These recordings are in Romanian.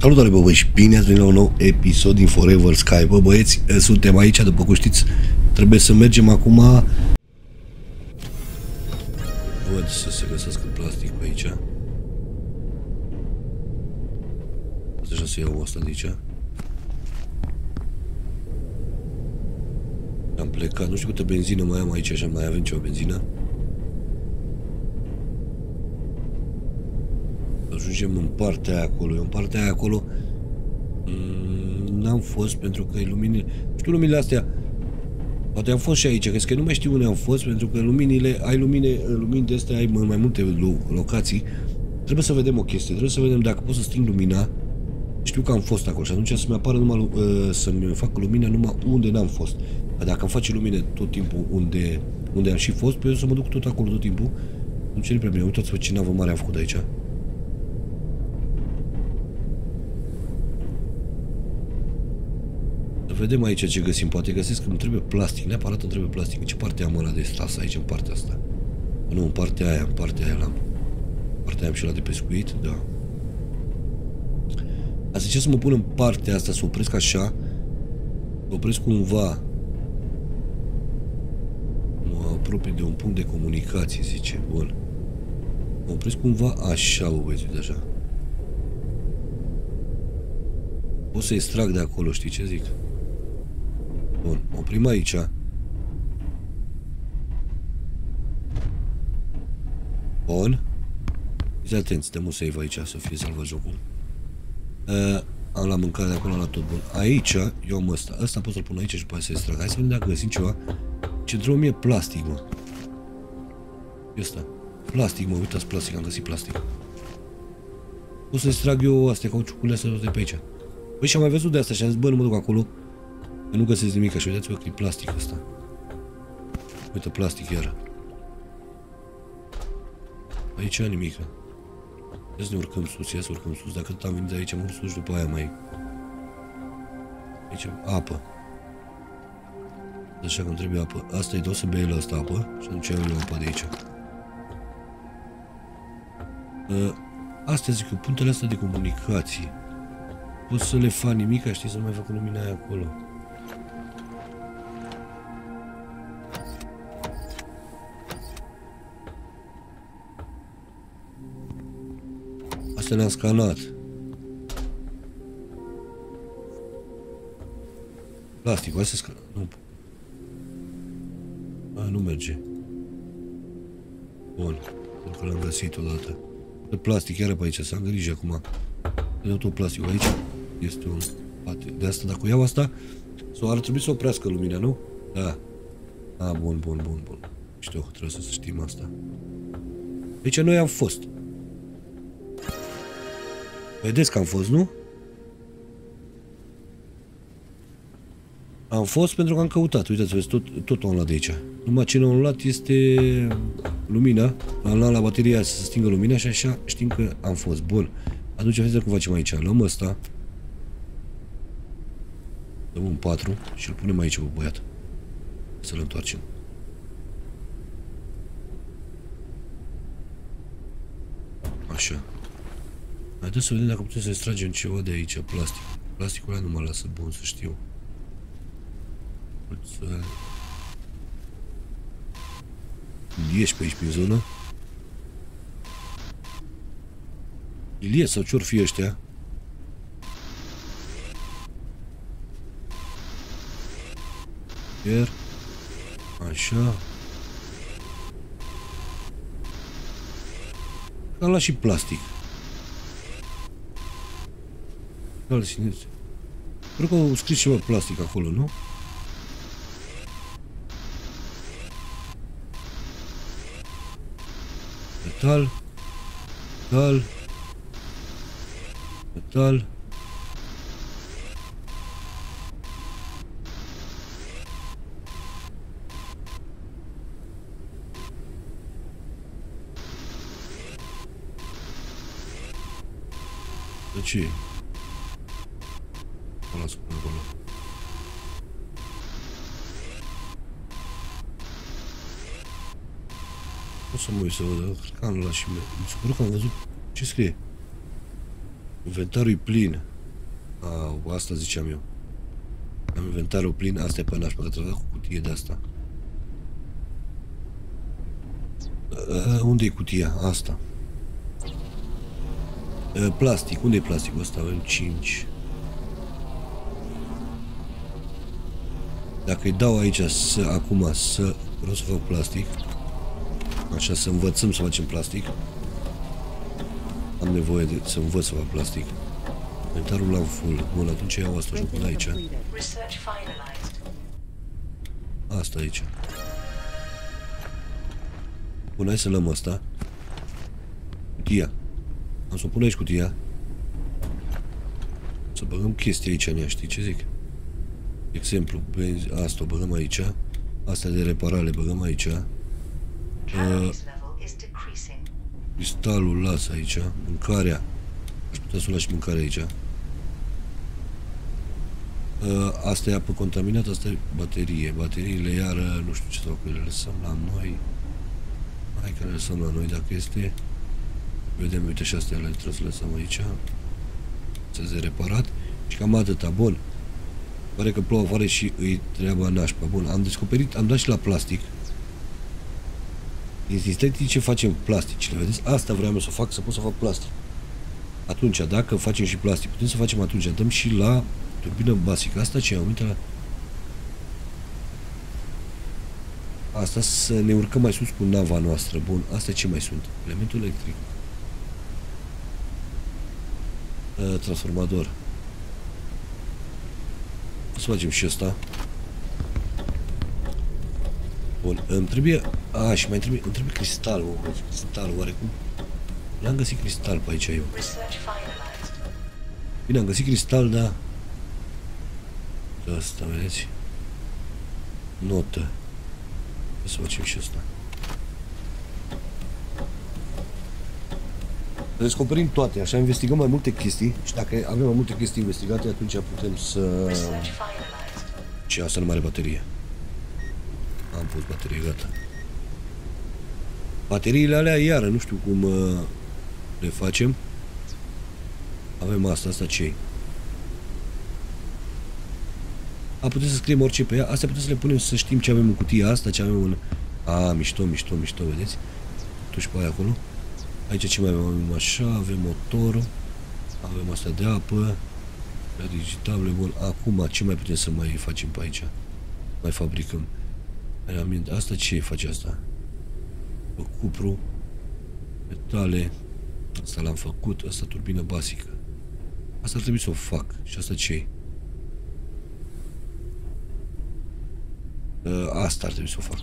Salutare, bă, și bine ați venit la un nou episod din Forever Sky. Bă, băieți, suntem aici, după cum știți, trebuie să mergem acum. Văd să se găsească plastic pe aici. Deja să iau asta de aici. Am plecat, nu știu câtă benzină mai am aici, așa mai avem ceva benzină. Ajungem în partea aia acolo. Eu în partea aia acolo n-am fost pentru că luminile... Știu luminile astea. Poate am fost și aici, că nu mai știu unde am fost, pentru că luminile, ai lumini de astea, ai mai multe locații. Trebuie să vedem o chestie, trebuie să vedem dacă pot să sting lumina. Știu că am fost acolo și atunci să-mi apară numai, să-mi facă lumina numai unde n-am fost. Dacă îmi face lumine tot timpul unde am și fost, pe eu să mă duc tot acolo tot timpul. Nu ce prea bine. Uitați-vă ce navă mare am făcut aici. Vedem aici ce găsim. Poate găsesc că îmi trebuie plastic. Neapărat îmi trebuie plastic. În ce parte am ăla de stas aici? În partea asta. Nu, în partea aia. În partea aia l-am. În partea aia am și ăla de pescuit. Da. Asta zice să mă pun în partea asta, să opresc așa. Să opresc cumva. Mă apropii de un punct de comunicație, zice. Bun. Mă opresc cumva așa, bă, băieți, uite așa. Pot să extrag de acolo, știi ce zic? Bun, oprim aici. Bun. Fiți atenți, dăm un save aici să fie salvat jocul. Am la mâncare de acolo, la tot bun. Aici, eu am ăsta. Ăsta pot să-l pun aici și după aia să extrag. Hai să vedem dacă găsim ceva. Ce trebuie mie plastic, mă. Ăsta. Plastic, mă, uitați, plastic, am găsit plastic. Pot să extrag eu astea, cauciucurile astea de pe aici. Păi și am mai văzut de asta și am zis, bă, nu mă duc acolo. Că nu găsesc nimic, așa, uitați-vă că e plastic ăsta. Uite, plastic iară. Aici nimic. Ia să ne urcăm sus, ia să urcăm sus. Dacă tot am venit de aici, am urcat sus, după aia mai... Aici, apă. Așa că îmi trebuie apă. Asta e, dau să bea el ăsta apă și atunci eu apă de aici. Astea zic eu, punctele astea de comunicații. Pot să le fac nimic, știi, să nu mai fac lumina aia acolo. Astea le-am scanat. Plastic, hai să scanăm. Nu. Nu merge. Bun. Pentru că l-am găsit odată. De plastic, iară pe aici, să am grijă acum. Dau tot plasticul aici. Este un... De asta, dacă o iau asta, sau ar trebui să oprească lumina, nu? Da. Bun. Știu, trebuie să știm asta. Aici noi am fost. Vedeți că am fost, nu? Am fost pentru că am căutat. Uitați-vă, tot am luat de aici. Numai ce n-am luat este lumina. Am luat la bateria să se stingă lumina și așa știm că am fost. Bun. Atunci vedeți cum facem aici. Luăm ăsta. Dăm un 4 și îl punem aici, bă, băiat. Să-l întoarcem. Așa. Haideți să vedem dacă putem să extragem ceva de aici, plastic. Plasticul ăla nu mă lasă bun, să știu. Ieși pe aici prin zonă. Ilie sau ce-or fi ăștia? Iar. Așa. Am luat și plastic. Cred că au scris ceva plastic acolo, nu? Metal. Metal. Metal. De ce? O las până acolo. O să mă uit să văd, cred că am luat și mi s-a părut că am văzut ce scrie. Inventarul e plin. Asta ziceam eu. Am inventarul plin, asta e pe nașpa, că trebuie cu cutie de asta. Unde e cutia? Asta. Plastic, unde e plasticul ăsta? Avem 5. Dacă îi dau aici acum vreau să fac plastic. Așa, să învățăm să facem plastic. Am nevoie să învăț să fac plastic. Inventarul l-am full. Bun, atunci iau asta și o pun aici. Asta aici. Bun, hai să luăm asta. Cutia. Am să o pun aici cutia. Să băgăm chestia aici în ea, știi ce zic? Exemplu, asta o băgăm aici. Asta de reparare băgăm aici. Cristalul las aici. Mâncarea. Aș putea să o las și mâncarea aici. Asta e apă contaminată, asta e baterie. Bateriile iară, nu știu ce să fac cu ele, le lăsăm la noi. Hai că le lăsăm la noi dacă este. Vedem, uite și astea le trebuie să le lăsăm aici. Să se reparat. Și cam atâta, bun. Pare că plouă afară și îi treaba nașpa. Bun, am descoperit, am dat și la plastic. Din sintetice facem plasticile, vedeți? Asta vreau eu să fac, să pot să fac plastic. Atunci, dacă facem și plastic, putem să facem atunci, dăm și la turbină basică. Asta ce am uitat la... Asta să ne urcăm mai sus cu nava noastră. Bun, astea ce mai sunt? Elementul electric. Transformator. O să facem și ăsta. Bun, îmi trebuie... și mai trebuie... Îmi trebuie cristal, cristal, oarecum. N-am găsit cristal pe aici eu. Bine, am găsit cristal, da. Asta, vedeți? Notă. O să facem și asta. Descoperim toate, așa investigăm mai multe chestii și dacă avem mai multe chestii investigate, atunci putem să... Și asta nu mai are baterie. Am pus baterie, gata. Bateriile alea, iară, nu știu cum le facem. Avem asta ce-i? Putem să scriem orice pe ea. Astea putem să le punem să știm ce avem în cutia asta, ce avem în... mișto, vedeți? Tu și pe aia acolo. Aici ce mai avem? Avem așa, avem motorul. Avem asta de apă. Digitable, bun. Acum, ce mai putem să mai facem pe aici? Mai fabricăm. Asta ce face asta? Cupru. Metale. Asta l-am făcut. Asta turbină basică. Asta ar trebui să o fac. Și asta ce-i? Asta ar trebui să o fac.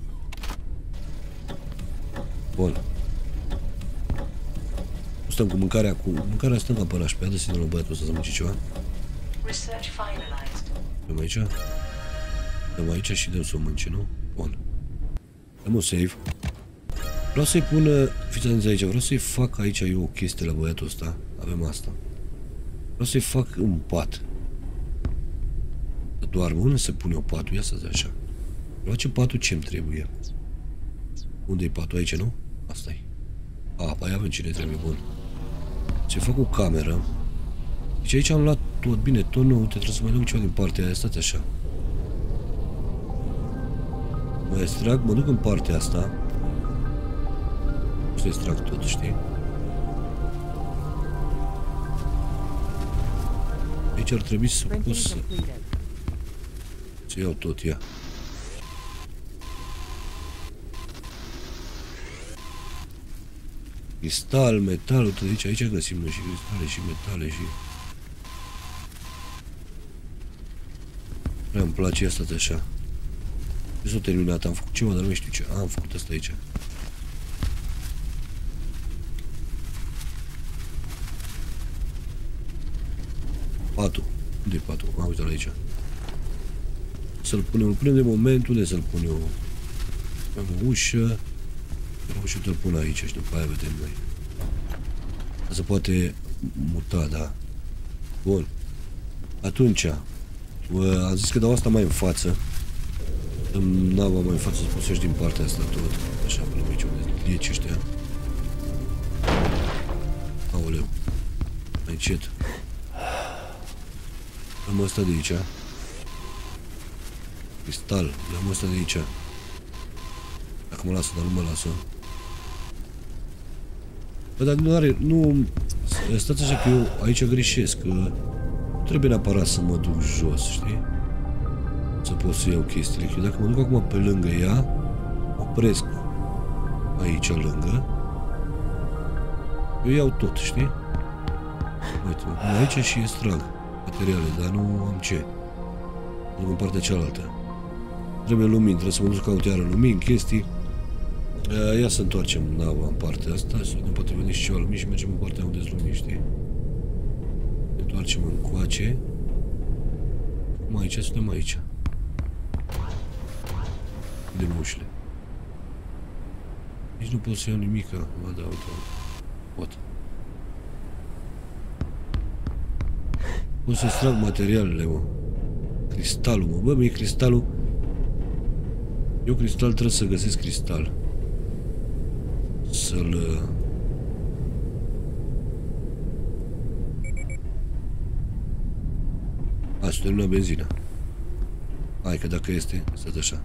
Bun. Stăm cu mâncarea, stăm ca până pe ea, dă-ți la băiatul ăsta să mânci ceva. Dăm aici. Dăm aici și dăm să o mânce, nu? Bun. Dăm un save. Vreau să-i pun, fiți atenți aici, vreau să-i fac aici eu o chestie la băiatul ăsta. Avem asta. Vreau să-i fac un pat. Să doarmă. Unde se pune o patul? Ia să-ți așa. Vreau ce patul ce-mi trebuie. Unde e patul? Aici, nu? Asta-i. Păi avem cine trebuie, bun. Se fac o cameră. Deci aici am luat tot, bine, tot nou, trebuie să mai luăm ceva din partea aia, stați așa. Mă extrag, mă duc în partea asta. O să extrag tot, știi? Aici ar trebui să pot să iau tot, ia. Cristal, metal, tot aici găsim noi și cristale și metale și... Prea îmi place asta de așa. Nu s-a terminat, am făcut ceva, dar nu mai știu ce. Am făcut asta aici. Patul. Unde e patul? Am uitat aici. Să-l punem, îl punem de moment, unde să-l pun eu? Am o ușă. O ușă te-l pun aici și după aia vedem noi. Se poate muta, da. Bun. Atunci, am zis că dau asta mai în față. Dăm nava mai în față să poți să ieși din partea asta tot. Așa, până aici unde lieci ăștia. Aoleu. Mai încet. Am ăsta de aici. Cristal. Am ăsta de aici. Dacă mă lasă, dar nu mă lasă. Bă, dar nu are... Nu... Stați așa că eu aici greșesc. Că nu trebuie neapărat să mă duc jos, știi? Să pot să iau chestiile. Că dacă mă duc acum pe lângă ea, opresc aici lângă. Eu iau tot, știi? Uite, mă pun aici și extrag materiale, dar nu am ce. Mă duc în partea cealaltă. Trebuie lumini, trebuie să mă duc să caut iară lumini, chestii. Ia să întoarcem nava în partea asta, să ne poate veni și ceva lumini și mergem în partea unde sunt lumini, știi? Ne întoarcem încoace. Acum aici, suntem aici. Vedem ușile. Nici nu pot să iau nimica. Ba da, uite. Pot. Pot să extrag materialele, mă. Cristalul, mă. Bă, mie cristalul... Eu cristal trebuie să găsesc cristal. Să-l... A, să termină benzina. Hai că dacă este, să dă așa.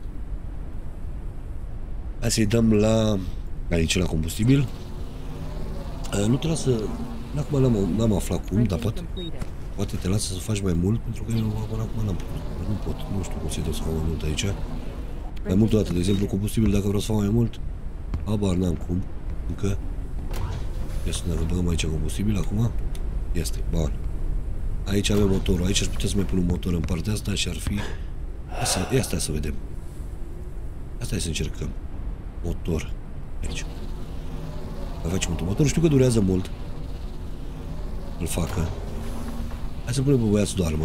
Hai să-i dăm la... Aici, la combustibil. Nu te lasă... Acum n-am aflat cum, dar poate te lasă să faci mai mult, pentru că eu acum n-am putut. Nu pot, nu știu cum să-i dau să fac mai mult aici. Mai mult o dată, de exemplu, combustibil, dacă vreau să fac mai mult, habar n-am cum, încă. Ia să ne băgăm aici combustibil acum. Este, bun. Aici avem motorul, aici aș putea să mai pun un motor în partea asta și ar fi... Ia stai să vedem. Asta e să încercăm. Motor. Aici. Mai facem un motor, știu că durează mult. Îl facă. Hai să punem pe băiat să doarmă.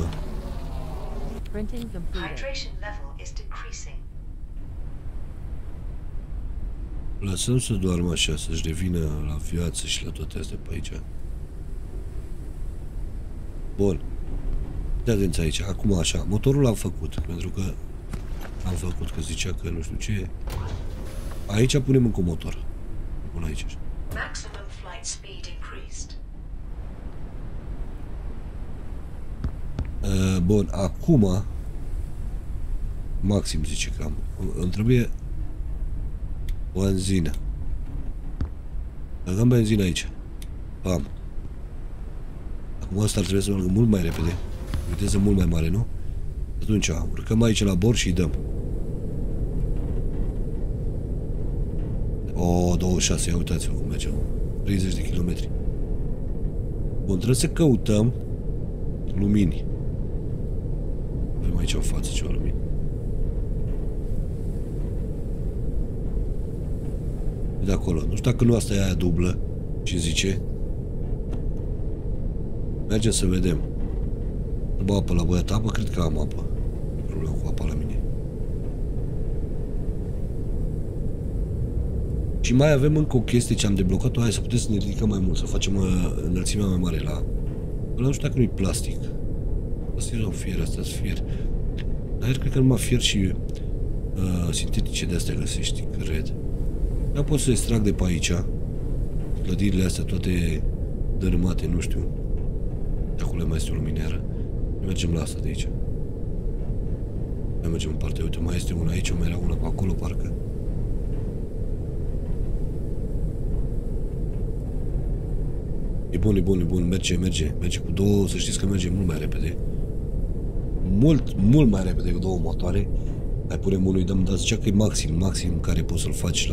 Lăsăm să doarmă așa, să-și revină la viață și la toate astea pe aici. Bun. De atenție aici, acum așa. Motorul l-am făcut, pentru că am făcut, că zicea că nu știu ce. Aici punem încă un motor. Pun aici. Bun, acum maxim zice că am. Îmi trebuie benzină. Băgăm benzină aici. Bam. Acum ăsta ar trebui să meargă mult mai repede. Viteză mult mai mare, nu? Atunci urcăm aici la bord și îi dăm. O, 26, ia uitați-vă cum mergem. 30 de kilometri. Bun, trebuie să căutăm lumini. Avem aici în față ceva lumini. De acolo. Nu știu dacă nu asta e aia dublă. Ce zice? Mergem să vedem. Nu bă apă la băiat apă? Cred că am apă. Problemă cu apa la mine. Și mai avem încă o chestie ce am deblocat-o. Hai să putem să ne ridicăm mai mult. Să facem înălțimea mai mare la... Ăla nu știu dacă nu-i plastic. Asta e fier, asta-s fier. Dar cred că numai fier și sintetice de astea găsești, cred. Dar pot să extrag de pe aici. Clădirile astea toate dărâmate, nu știu. De acolo mai este o luminieră. Mergem la asta de aici. Mai mergem în partea. Uite, mai este una aici, mai era una pe acolo, parcă. E bun, e bun, e bun. Merge, merge. Merge cu două, să știți că merge mult mai repede. Mult mai repede cu două motoare. Mai punem unul, dăm, dar zicea că e maxim care poți să-l faci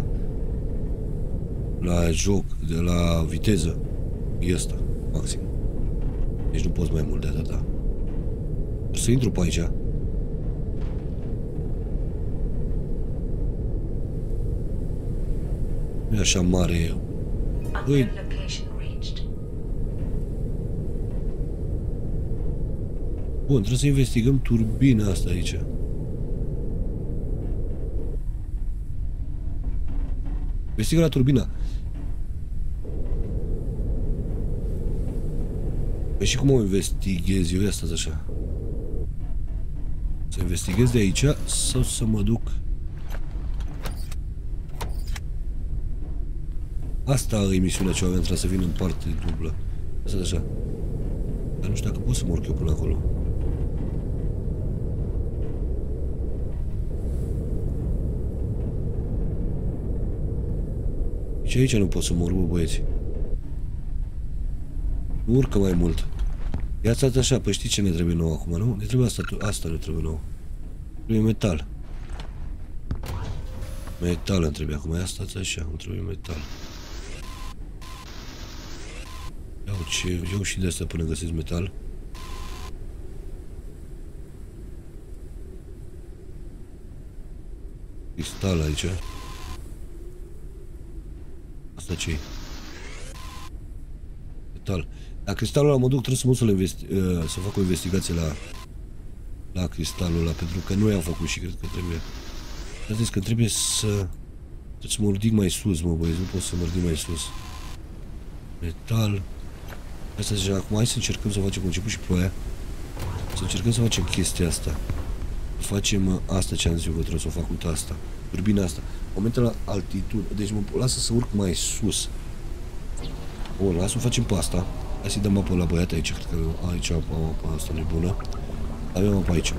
la joc, de la viteză. E ăsta, maxim. Deci nu poți mai mult de atâta. Să intru pe aici. Nu e așa mare. Băi. Bun, trebuie să investigăm turbina asta aici. Investigă la turbina. Păi și cum o investighez eu? Asta așa. Să investighez de aici sau să mă duc? Asta e misiunea ce aveam, trebuie să vin în parte dublă. Asta așa. Dar nu știu dacă pot să mă urc eu până acolo. Și aici nu pot să mă urmă, băieți. Nu urcă mai mult. Ia stați așa, păi știi ce ne trebuie nou acum, nu? Ne trebuie asta ne trebuie nou. Trebuie metal. Metal îmi trebuie acum, ia stați așa, îmi trebuie metal. Iau și de asta până găsesc metal. Cristal aici. Asta ce-i? Metal. La cristalul ăla mă duc, trebuie să mă să fac o investigație la cristalul ăla, pentru că nu i-am făcut și cred că trebuie. Vedeți că trebuie să mă ridic mai sus, mă băieți, nu pot să mă ridic mai sus. Metal. Asta deja, acum hai să încercăm să facem, început și ploaia. Să încercăm să facem chestia asta. Facem asta ce am zis eu că trebuie să o fac, uite asta. Turbina asta. Momentul la altitudine. Deci mă lasă să urc mai sus. Bun, lasă să facem pe asta. Hai să-i dăm apă la băiat aici. Cred că aici apa asta nu e bună. Avem apă aici.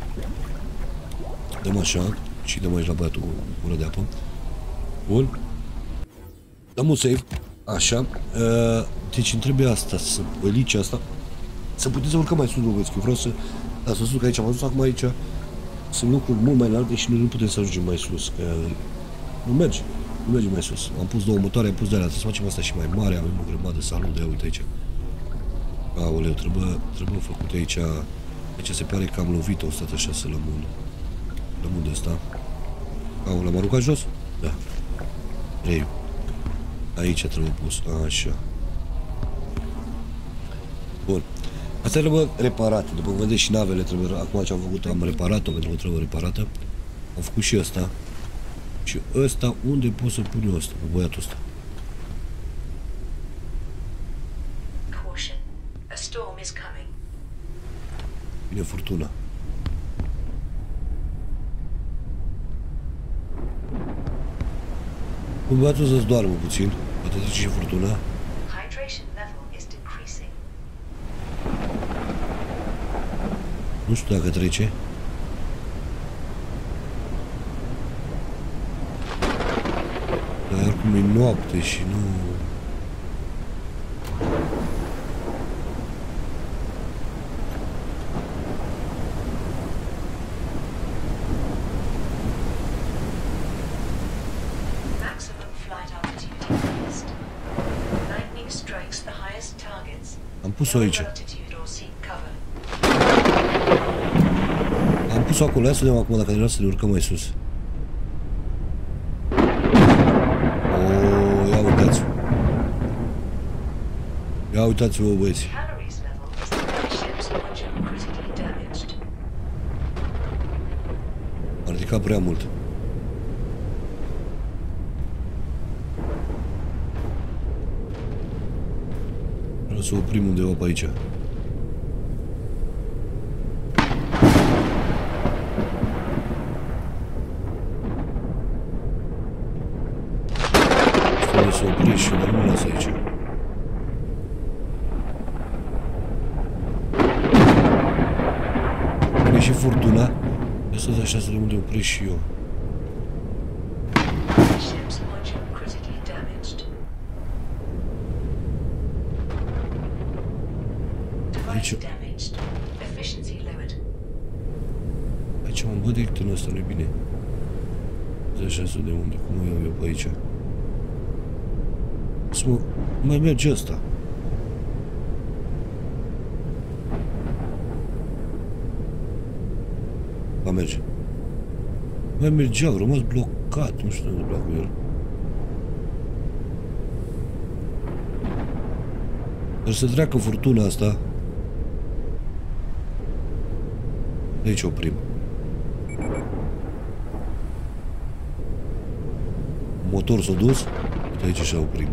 Dăm așa. Și dăm aici la băiatul gură de apă. Bun. Dăm un save. Așa. Deci îmi trebuie asta. Să elice asta. Să puteți să urcăm mai sus, băieți. Eu vreau să sus aici. Am văzut acum aici. Sunt lucruri mult mai înalte și noi nu putem să ajungem mai sus, că nu merge mai sus. Am pus două motoare, am pus de alea, trebuie să facem asta și mai mare, avem o grămadă salut de uite aici. Aoleu, trebuie făcut aici. Aici se pare că am lovit-o, o stat așa să lămân de asta. Aoleu, m-a aruncat jos? Da. Reiu. Aici trebuie pus, așa. Bun. Asta trebuie reparată, după cum vedeți și navele trebuie, acum ce am făcut, am reparat-o pentru că trebuie reparată. Am făcut și ăsta. Și ăsta, unde pot să pun eu ăsta, cu băiatul ăsta? Vine furtuna. Cu băiatul să-ți doarmă puțin, poate trece și furtuna. Nu știu dacă trece. Dar oricum e noapte și nu... Am pus-o aici. Am pus-o acolo, hai să vedem acum dacă ne lasă să ne urcăm mai sus. Oh, ia uitați-vă. Ia uitați-vă, băieți. A ridicat prea mult. Vreau să oprim undeva pe aici. Să oprești și dar nu las aici. Vine și furtuna. Lăsați așa să le unde oprești și eu. Aici. Aici mă văd directul ăsta, nu-i bine. Așa să de unde, cum o iau eu pe aici. Să mă... mai merge ăsta. Va merge. Mai mergea, a rămas blocat, nu știu ce întâmplă cu el. Dar să treacă furtuna asta. De aici oprim. Motor s-a dus, de aici și-a oprim.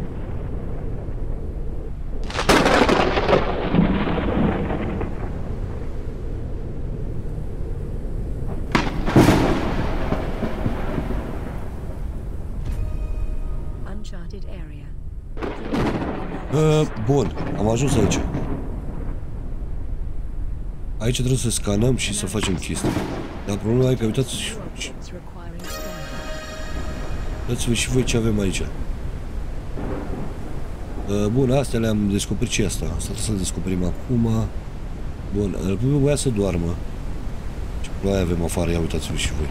Bun, am ajuns aici. Aici trebuie să scanăm și să facem chestii. Dar problema e că uitați-vă și voi ce avem aici. Bun, astea le-am descoperit și asta. Asta trebuie să-l descoperim acum. Bun, îl pui pe băiat să doarmă. Ce ploaie avem afară, ia uitați-vă și voi.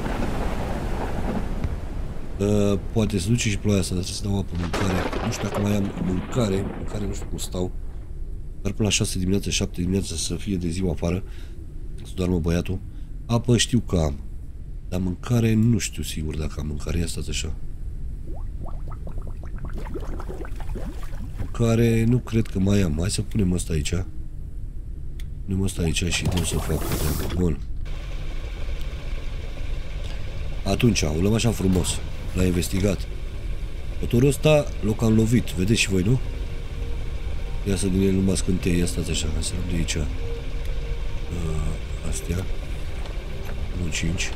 Poate să duce și ploaia asta, dar trebuie să dau apă, mâncare. Nu știu dacă mai am mâncare nu știu cum stau. Dar până la 6 dimineața, 7 dimineața să fie de ziua afară. Să doarmă băiatul. Apă știu că am. Dar mâncare nu știu sigur dacă am mâncare. Ia stați așa. Mâncare nu cred că mai am. Hai să punem asta aici. Punem asta aici și dăm să fac. Bun. Atunci, o luăm așa frumos. L-a investigat. Motorul ăsta l-o cam lovit. Vedeți și voi, nu? Ia să din el numai scânteie. Ia stați așa. Hai să luăm de aici. Astea. 5.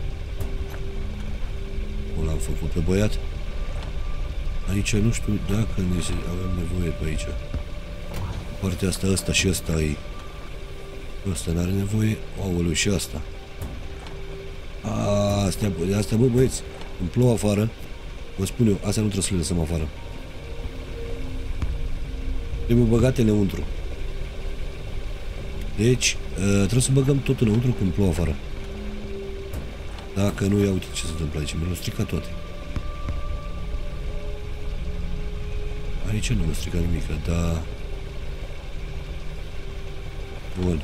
O l-am făcut pe băiat. Aici nu știu dacă avem nevoie pe aici. Partea asta, asta și asta e. Asta n-are nevoie. Aoleu, și asta. Astea, bă, băieți, îmi plouă afară. Vă spun eu, astea nu trebuie să le lăsăm afară. Trebuie băgate înăuntru. Deci, trebuie să băgăm tot înăuntru când plouă afară. Dacă nu, ia uite ce se întâmplă aici. Mi-au stricat toate. Aici nu m-a stricat nimic, dar... Bun.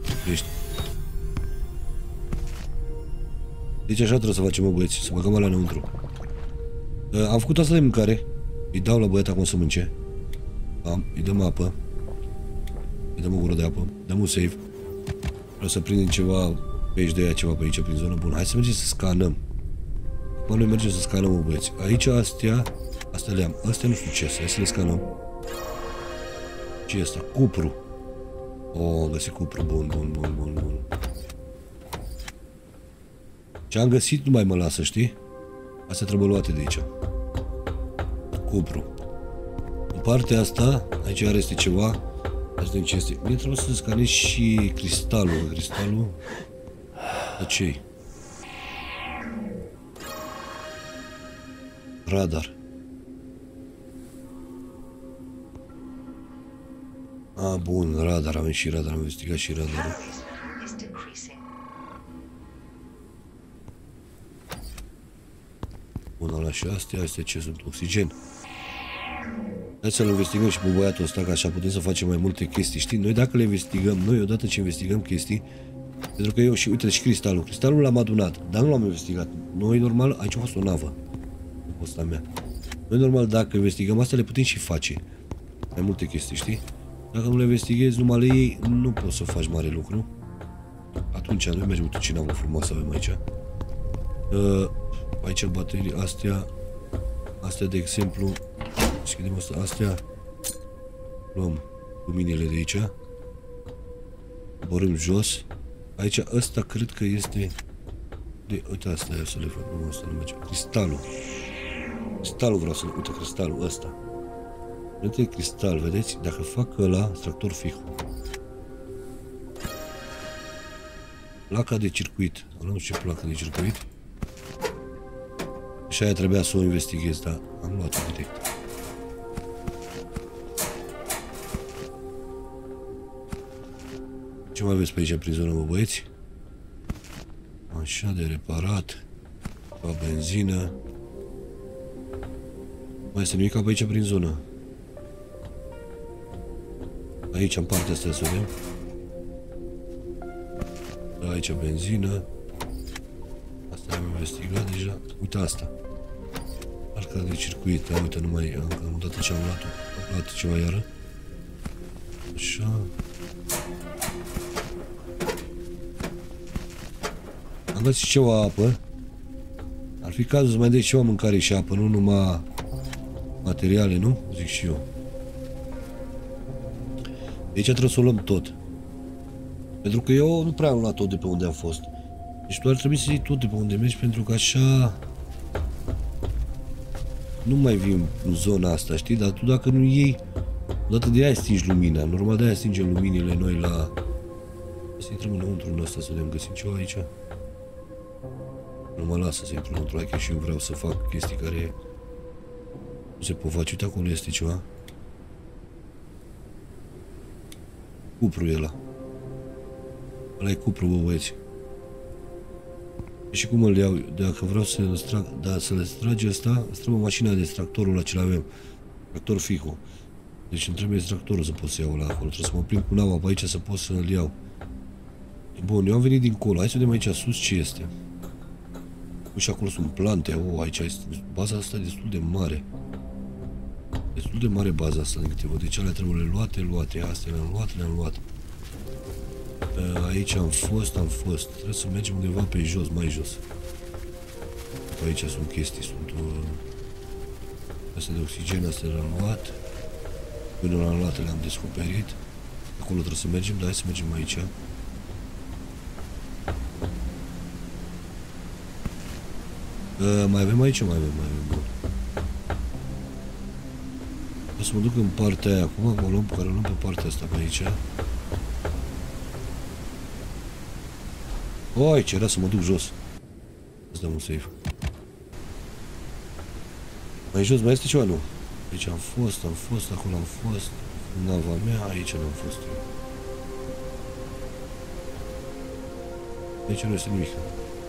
Deci așa trebuie să facem, mă, băieți, să băgăm alea înăuntru. Am făcut asta de mâncare. Îi dau la băiat acum să mânce. Îi dăm apă. Îi dăm o gură de apă. Dăm un save. Vreau să prindem ceva pe aici de aia, ceva pe aici, prin zonă. Bun, hai să mergem să scanăm. Acum noi mergem să scanăm, mă, băieți. Aici astea le-am. Astea nu știu ce să. Hai să le scanăm. Ce e asta? Cupru. Am găsit cupru. Bun. Ce am găsit nu mai mă lasă, știi? Astea trebuie luate de aici. Cupru. În partea asta, aici este ceva. Asta ce este. Mie trebuie să scanez și cristalul. Cristalul... De ce-i? Radar. Bun, radar. Avem și radar. Am investigat și radarul. Bun, ala și astea ce sunt? Oxigen. Hai să-l investigăm și pe băiatul ăsta, că așa putem să facem mai multe chestii, știi? Noi dacă le investigăm, odată ce investigăm chestii, pentru că eu și, uite, și cristalul. Cristalul l-am adunat, dar nu l-am investigat. Noi, normal, aici a fost o navă. Asta mea. Noi, normal, dacă investigăm asta, le putem și face. Mai multe chestii, știi? Dacă nu le investighezi, numai le iei, nu poți să faci mare lucru. Atunci, noi mergem, uite ce navă frumoasă avem aici. Aici baterii, astea de exemplu, deschidem asta, astea, luăm luminile de aici, coborâm jos, aici ăsta cred că este, uite asta, ia să le fac, nu, asta nu merge, cristalul vreau să-l, uite cristalul ăsta, uite cristal, vedeți, dacă fac ăla, tractor fihu, placa de circuit, nu știu ce placă de circuit. Și aia trebuia să o investighez, dar am luat-o direct. Ce mai aveți pe aici prin zonă, mă, băieți? Așa, de reparat. La benzină. Mai este nimic pe aici prin zonă. Aici, în partea asta, să vedem. Da, aici benzină. Asta am investigat deja. Uite asta. Arca de circuit. Uite, nu mai am dat ce am luat. Am luat ceva iară. Așa. Am găsit ceva apă. Ar fi cazul să mai dai ceva mâncare și apă, nu numai materiale, nu? Zic și eu. Deci trebuie să o luăm tot. Pentru că eu nu prea am luat tot de pe unde am fost. Deci tu ar trebui să iei tot de pe unde mergi, pentru că așa nu mai vii în zona asta, știi? Dar tu dacă nu iei, odată de aia stingi lumina. Normal de aia stingem luminile noi la... Să intrăm înăuntru în ăsta să vedem, găsim ceva aici. Nu mă lasă să intru înăuntru, că și eu vreau să fac chestii care nu se pot face. Uite, acolo este ceva. Cupru e ăla. Ăla e cupru, bă, băieți. Și cum îl iau? Dacă vreau să-l trag, da, să le strage ăsta, îți trebuie mașina de extractorul ăla ce l-avem. Tractor Fico. Deci îmi trebuie extractorul să pot să iau la acolo. Trebuie să mă plimb cu nava pe aici să pot să-l iau. Bun, eu am venit dincolo. Hai să vedem aici sus ce este. Și acolo sunt plante. Aici este baza asta destul de mare. Destul de mare baza asta, din câte văd. Deci alea trebuie luate. Astea le-am luat. Aici am fost. Trebuie să mergem undeva pe jos, mai jos. Aici sunt chestii, sunt... astea de oxigen, astea le-am luat. Până l-am luat, le-am descoperit. Acolo trebuie să mergem, dar hai să mergem aici. Mai avem aici? Mai avem, bun. O să mă duc în partea aia acum, care o luăm pe partea asta pe aici. Aici era să mă duc jos. Îți dăm un save. Mai jos mai este ceva, nu? Aici am fost, acolo am fost. Nava mea, aici nu am fost. Aici nu este nimic.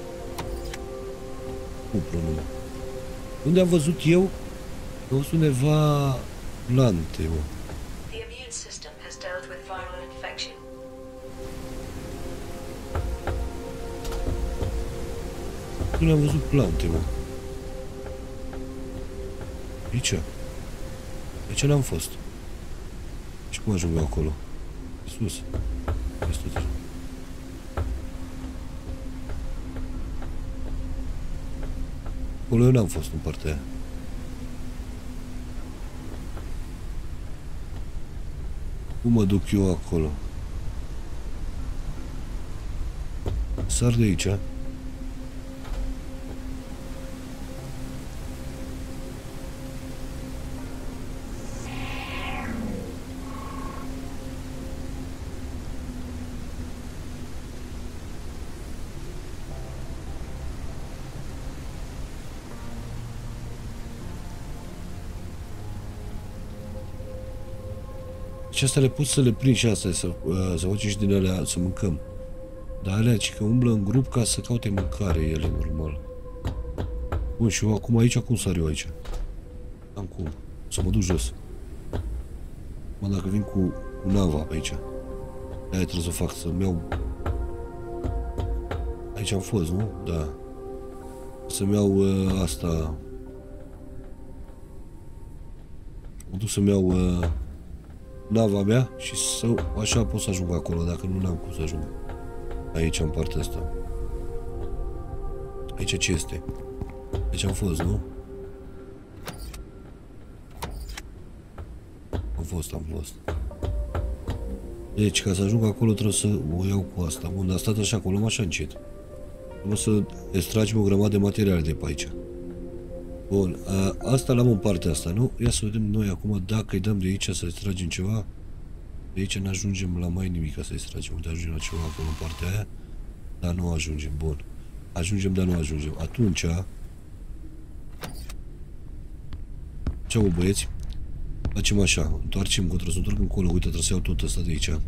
Cupru, nu. Unde am văzut eu? Am văzut undeva plante, mă. The immune system has dealt with viral infection. Nu am văzut plante, mă. Aici? Aici n-am fost. Și cum ajung eu acolo? Sus. Este acolo eu n-am fost în partea aia. Cum mă duc eu acolo? Sar de aici. Și asta le poți să le prind și asta, să facem și din alea, să mâncăm. Dar alea, ci că umblă în grup ca să caute mâncare ele, normal. Bun, și eu acum aici, cum sar eu aici? Am cum. Să mă duc jos. Mă, dacă vin cu nava pe aici. Aia trebuie să fac, să-mi iau... Aici am fost, nu? Da. Să-mi iau asta... Mă duc să-mi iau... nava mea și să, așa pot să ajung acolo, dacă nu n-am cum să ajung. Aici, în partea asta. Aici ce este? Aici am fost, nu? Am fost. Deci, ca să ajung acolo trebuie să o iau cu asta. Bun, dar stat așa, acolo, așa încet. Trebuie să extragem o grămadă de materiale de pe aici. Bun, asta l-am în partea asta, nu? Ia să vedem noi acum dacă îi dăm de aici să extragem ceva. De aici ne ajungem la mai nimic ca să extragem. Uite, ajungem la ceva acolo în partea aia. Dar nu ajungem, bun. Ajungem, dar nu ajungem. Atunci... Ce-au, băieți? Facem așa, întoarcem, că trebuie să întorc încolo. Uite, trebuie să iau tot ăsta de aici.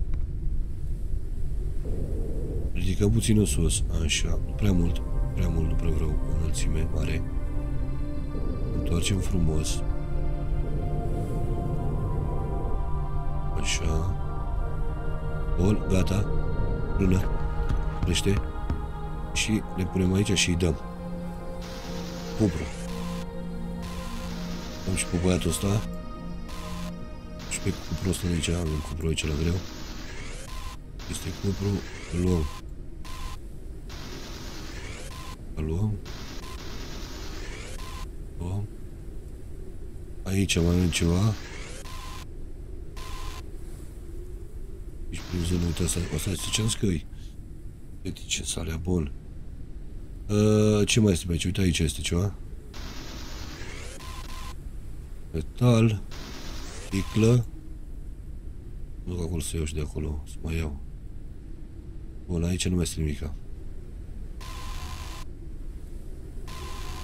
Ridicăm puțin în sus. Așa, nu prea mult, nu prea vreau înălțime mare. Întoarcem frumos. Așa. Bun, gata. Lună. Crește. Și le punem aici și îi dăm. Cupru. Dăm și pe băiatul ăsta. Și pe cupru ăsta de aici. Avem cupru aici la greu. Este cupru. Îl luăm. Îl luăm. Aici mai avem ceva. Aici prin zonă, uite, asta este ce-am scăi. Uite ce sarea, bun. Ce mai este pe aici? Uite, aici este ceva. Metal. Sticlă. Nu duc acolo să iau și de acolo, să mai iau. Bun, aici nu mai este nimica.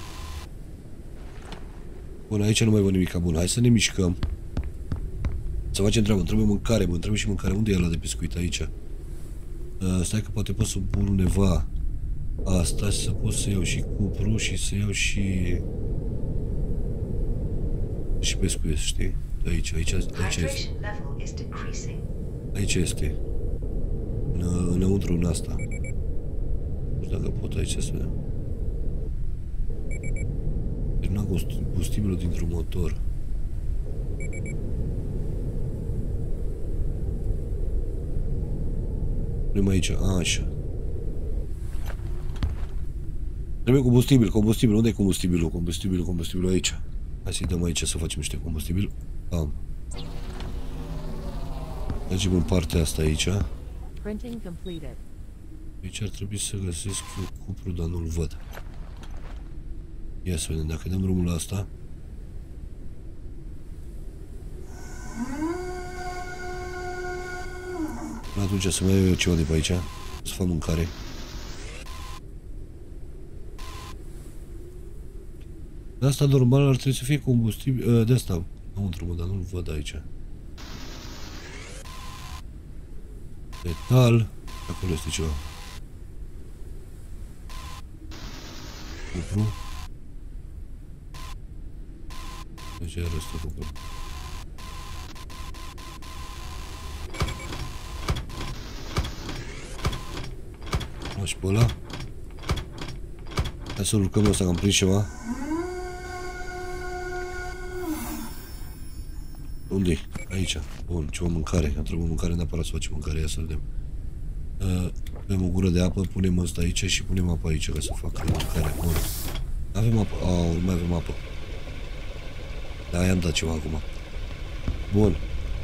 Bun, aici nu mai văd nimica. Bun, hai să ne mișcăm. Să facem treabă, îmi trebuie mâncare, mă trebuie și mâncare. Unde e ăla de pescuit aici? Stai că poate pot să pun undeva asta și să pot să iau și cupru și să iau și pescuiesc, știi? Aici este. Aici este. Înăuntru în asta. Nu știu dacă pot aici să vedem. Termina combustibilul dintr-un motor. Punem aici, așa. Trebuie combustibil. Unde e combustibilul? Combustibilul aici. Hai să-i dăm aici să facem niște combustibil. Am. Mergem în partea asta aici. Aici ar trebui să găsesc eu cupru, dar nu-l văd. Ia să vedem, dacă dăm drumul la asta. Atunci să mai iau eu ceva de pe aici. Să fac mâncare. De asta normal ar trebui să fie combustibil. De asta înăuntru, mă, dar nu-l văd aici. Metal. Acolo este ceva. Cupru. Deci iar ăsta cupru. Lași pe ăla. Hai să lucrăm ăsta, că am prins ceva. Unde-i? Aici. Bun, ceva mâncare. Am trebuit mâncare, neapărat să facem mâncare. Ia să vedem. Avem o gură de apă, punem ăsta aici și punem apă aici ca să facă mâncare. Bun. Avem apă. Nu mai avem apă. Da, i-am dat ceva acum. Bun.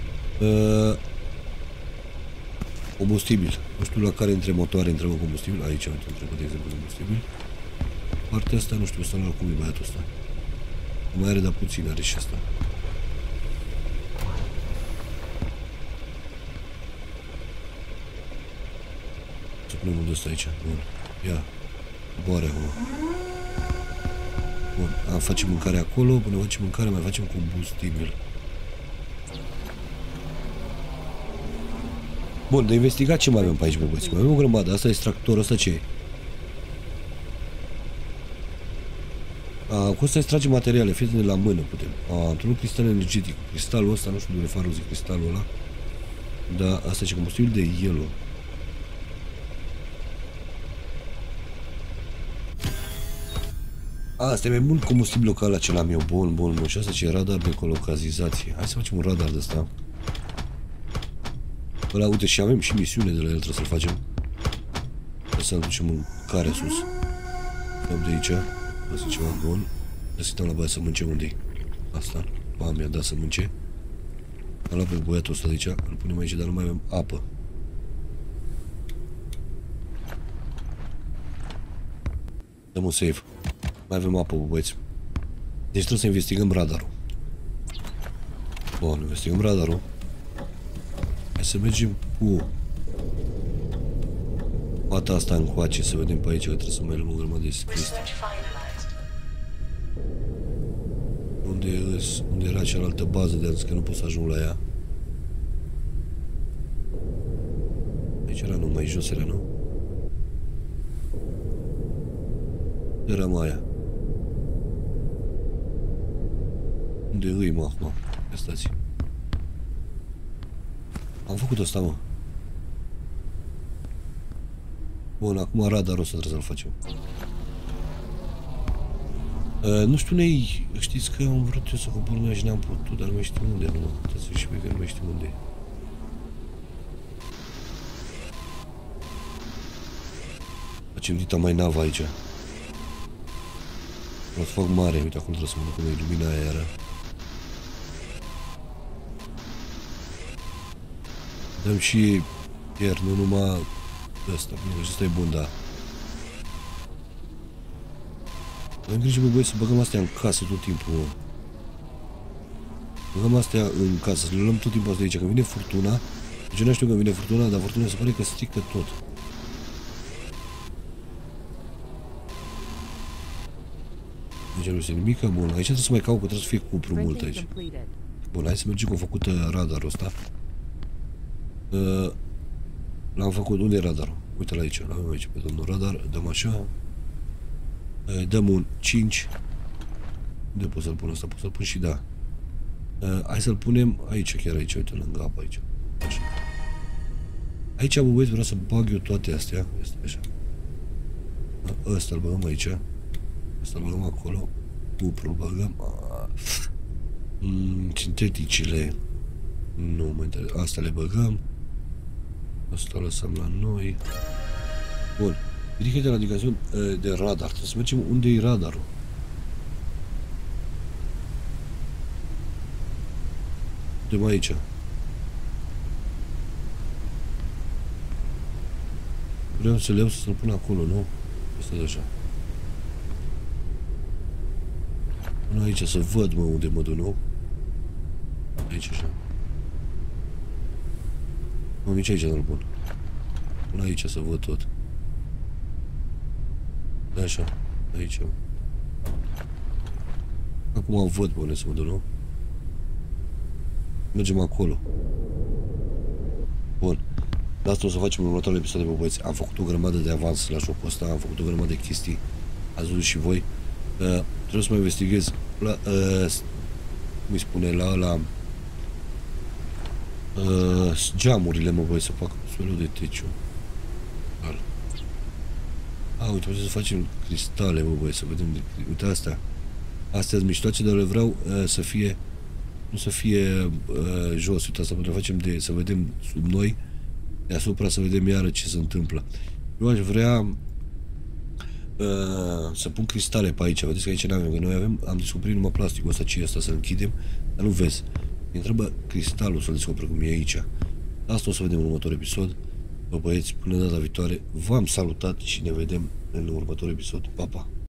Combustibil. Nu știu la care dintre motoare întrebă combustibil. Aici am întrebat, de exemplu, combustibil. Partea asta, nu știu, ăsta nu cum e băiatul ăsta. Mai are, dar puțin are și asta. Să punem unde ăsta aici. Bun. Ia. Boare acolo. Bun. Facem mâncare acolo. Până facem mâncare, mai facem combustibil. Bun, de investigat ce mai avem pe aici, bă, băieți? Mai avem o grămadă. Asta e extractor, ăsta ce e? Cum să extragem materiale? Fie de la mână putem. Într-un loc cristal energetic. Cristalul ăsta, nu știu de unde fac rozic cristalul ăla. Dar asta e combustibil de yellow. Asta e mai mult combustibil ca ăla ce l-am eu. Bun. Și asta ce e radar de colocalizație. Hai să facem un radar de ăsta. Ăla, uite, și avem și misiune de la el, trebuie să-l facem. Trebuie să-l ducem în care sus. Dăm de aici. Asta e ceva bun. Să-i la băiat să mânce unde-i. Asta. Mi-a dat să mânce. Am luat pe băiatul ăsta de aici. Îl punem aici, dar nu mai avem apă. Dăm un save. Mai avem apă, băieți. Deci trebuie să investigăm radarul. Bun, investigăm radarul. Hai să mergem cu pata asta încoace, să vedem pe aici, că trebuie să mai luăm o grămadă de chestii. Unde era cealaltă bază de azi, că nu pot să ajung la ea. Aici era, nu, mai jos era, nu? Era mai aia. Unde îi, mă, acum? Ia stați. Am făcut asta, mă. Bun, acum radarul ăsta trebuie să-l facem. Nu știu, nei, știți că am vrut eu să cobor noi și n-am putut, dar nu mai știu unde, nu. Trebuie să și pe că nu mai știu unde. Facem dita mai nava aici. Vreau să fac mare, uite, acum trebuie să mă duc cum e lumina aia iară. Dăm și iar, nu numai ăsta, bine, ăsta e bun, da. Am grijă, bă, băi, să băgăm astea în casă tot timpul. Băgăm astea în casă, să le luăm tot timpul astea aici. Când vine furtuna, deci eu nu știu când vine furtuna, dar furtuna se pare că strică tot. Deci nu este nimic, bun. Aici trebuie să mai caut, că trebuie să fie cupru mult aici. Bun, hai să mergem cu făcut radarul ăsta. L-am făcut. Unde e radarul? Uite-l aici, l-am aici pe domnul radar. Dăm așa. Dăm un 5. Unde pot să-l pun ăsta? Pot să-l pun și da. Hai să-l punem aici, chiar aici, uite, lângă apă aici. Așa. Aici, bă, băieți, vreau să bag eu toate astea. Este așa. Ăsta-l băgăm aici. Ăsta-l băgăm acolo. Cupru băgăm. Sinteticile. Nu mă interesează. Astea le băgăm. Asta lăsăm la noi. Bun. Ridică-te la indicațiuni de radar. Trebuie să mergem unde e radarul. Dăm aici. Vreau să le iau să-l pun acolo, nu? Asta de așa. Până aici să văd, mă, unde mă duc, nu? Aici așa. Nu, nici aici nu-l pun. Până aici să văd tot. Așa. Aici. Acum văd, bă, unde să mă duc, nu? Mergem acolo. Bun. De asta o să facem în următoarele episoade, bă, băieți. Am făcut o grămadă de avans la jocul ăsta, am făcut o grămadă de chestii. Ați văzut și voi. Trebuie să mai investighez la, cum îi spune, la geamurile, mă, băi, să fac felul de teciu. Uite, trebuie să facem cristale, mă, băi, să vedem. Uite, astea. Astea sunt miștoace, dar le vreau să fie, nu să fie jos. Uite, asta pentru facem de, să vedem sub noi, deasupra, să vedem iară ce se întâmplă. Eu aș vrea să pun cristale pe aici. Vedeți că aici n-avem, că noi am descoperit numai plasticul ăsta, ce e ăsta, să-l închidem, dar nu vezi. Ne întreabă cristalul să-l descoperă cum e aici. Asta o să vedem în următorul episod. Bă, băieți, până data viitoare, v-am salutat și ne vedem în următorul episod. Pa, pa!